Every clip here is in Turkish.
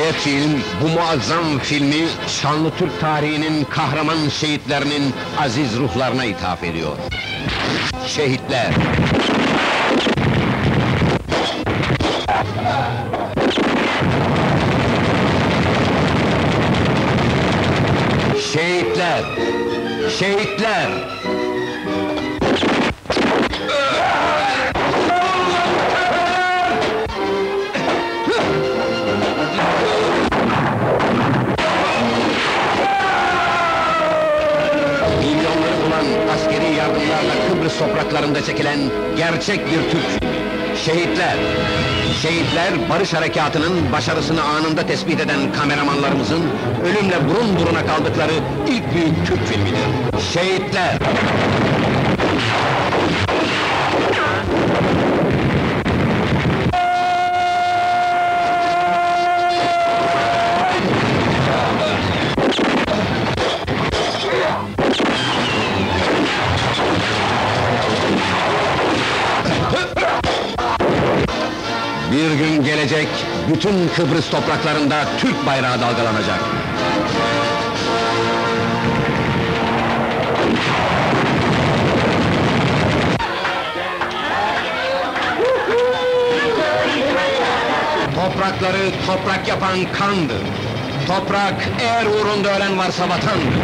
Film, bu muazzam filmi, şanlı Türk tarihinin kahraman şehitlerinin aziz ruhlarına ithaf ediyor. Şehitler! Şehitler! Şehitler! Askeri yardımlarla Kıbrıs topraklarında çekilen gerçek bir Türk filmi. Şehitler! Şehitler, barış harekatının başarısını anında tespit eden kameramanlarımızın ölümle burun buruna kaldıkları ilk büyük Türk filmidir. Şehitler! Bir gün gelecek, bütün Kıbrıs topraklarında Türk bayrağı dalgalanacak. Toprakları toprak yapan kandır. Toprak, eğer uğrunda ölen varsa vatandır.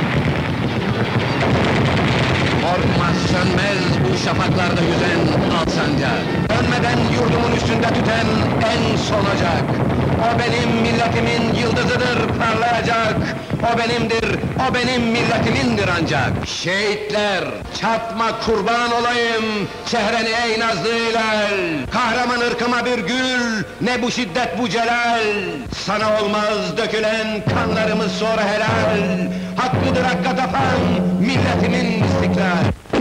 Korkmaz sönmez bu şafaklarda yüzen al sancak. Dönmeden yurdumun üstünde tüten en son ocak. O benim milletimin yıldızıdır parlayacak. O benimdir, o benim milletimindir ancak. Şehitler, çatma kurban olayım çehreni ey nazlı hilal. Kahraman ırkıma bir gül, ne bu şiddet bu celal. Sana olmaz dökülen kanlarımız sonra helal. Hakkıdır hakka tapan milletimin istiklal.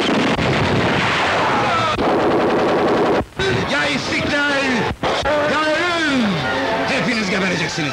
Ya istiklal, ya ölüm! Hepiniz gebereceksiniz!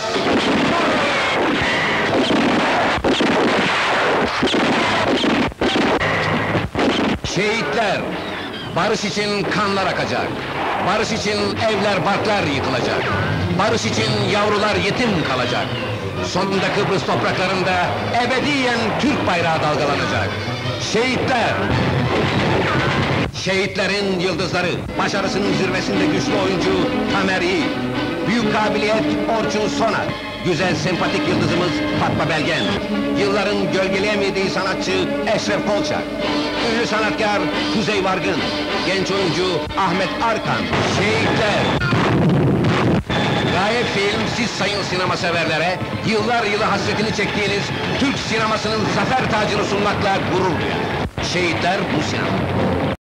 Şehitler, barış için kanlar akacak. Barış için evler, barklar yıkılacak. Barış için yavrular yetim kalacak. Sonunda Kıbrıs topraklarında ebediyen Türk bayrağı dalgalanacak. Şehitler! Şehitlerin yıldızları, başarısının zirvesinde güçlü oyuncu Tamer Yiğit, büyük kabiliyet Orçun Soner, güzel sempatik yıldızımız Fatma Belgen, yılların gölgeleyemediği sanatçı Eşref Kolçak, ünlü sanatkar Kuzey Vargın, genç oyuncu Ahmet Arkan. Şehitler! Gaye Film, siz sayın sinema severlere, yıllar yılı hasretini çektiğiniz Türk sinemasının zafer tacını sunmakla gurur duyar. Şehitler bu sinema.